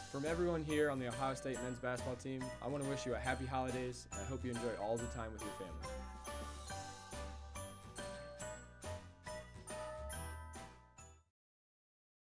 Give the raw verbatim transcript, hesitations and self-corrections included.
From everyone here on the Ohio State men's basketball team, I want to wish you a happy holidays, and I hope you enjoy all the time with your family.